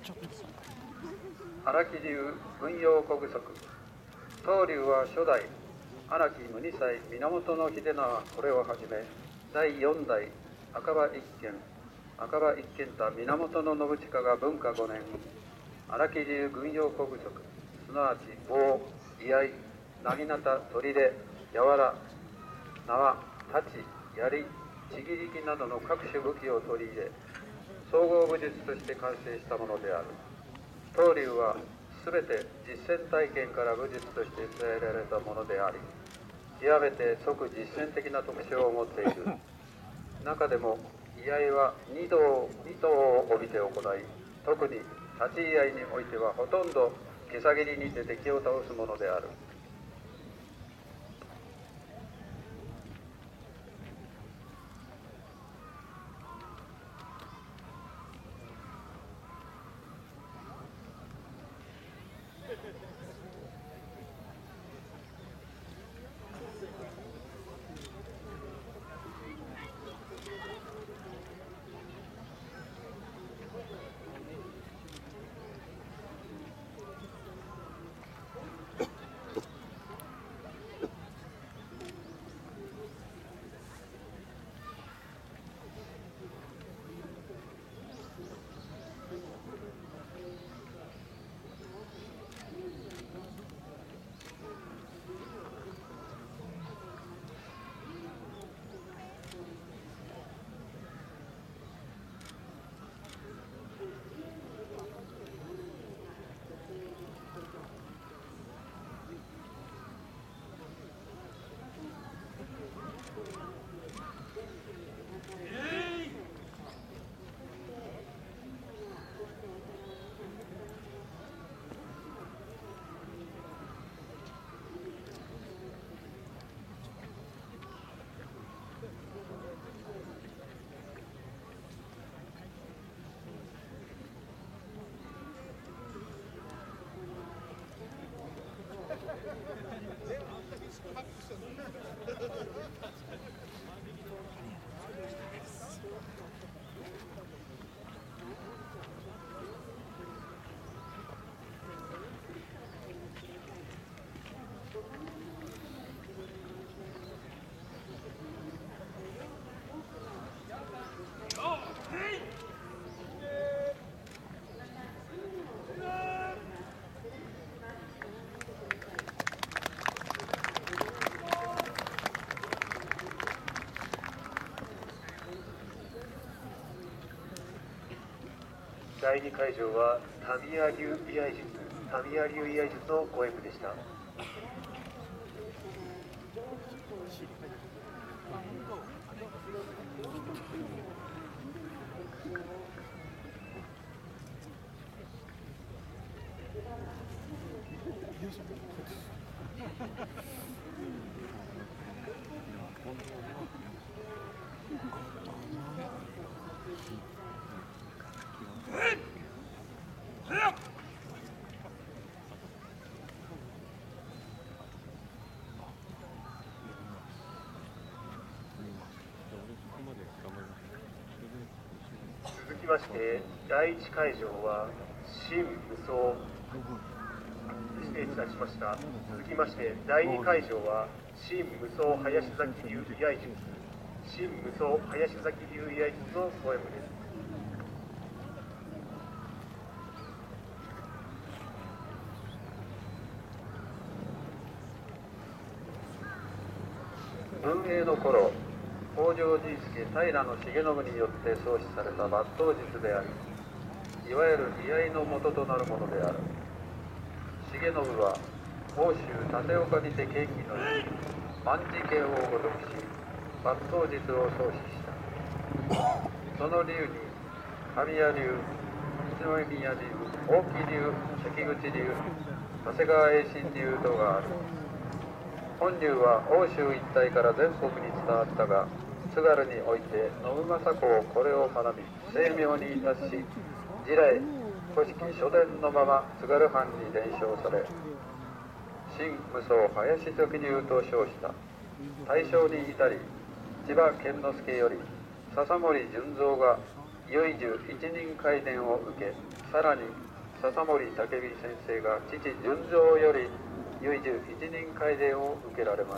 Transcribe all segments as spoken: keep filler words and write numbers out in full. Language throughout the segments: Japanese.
荒木流軍用小具足。当流は初代荒木無二歳源秀長これをはじめだいよん代赤羽一軒赤羽一軒た源信親が文化ごねん荒木流軍用小具足すなわち棒、居合、なぎなた、砦、柔ら、縄、太刀、槍、ちぎり木などの各種武器を取り入れ総合武術として完成したものである。当流はすべて実践体験から武術として伝えられたものであり極めて即実践的な特徴を持っている。中でも居合は二道二刀を帯びて行い特に立ち居合においてはほとんど袈裟切りにて敵を倒すものである。 だいに会場はタミヤ流居合術タミヤ流居合術のご演舞でした。続きましてだいいち会場は新無双失礼いたしました。続きましてだいに会場は新無双林崎流居合術新無双林崎流居合術のご演舞です。 文永の頃北条治助平重信によって創始された抜刀術でありいわゆる居合の元となるものである。重信は奥州立岡にて剣技のい万事剣をごとくし抜刀術を創始した。その流に神谷流一宮流大木流関口流長谷川栄新流とがある。本流は奥州一帯から全国に伝わったが津軽において信政公これを学び精妙にいたし時来古式書伝のまま津軽藩に伝承され新無双林時流と称した。大正に至り千葉健之助より笹森純三が唯樹一人会伝を受け、さらに笹森武美先生が父純三より唯樹一人会伝を受けられました。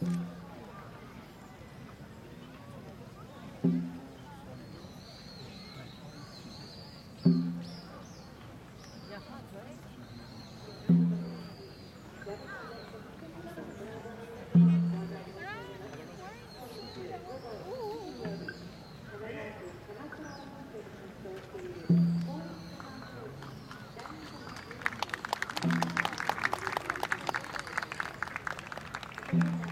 うん。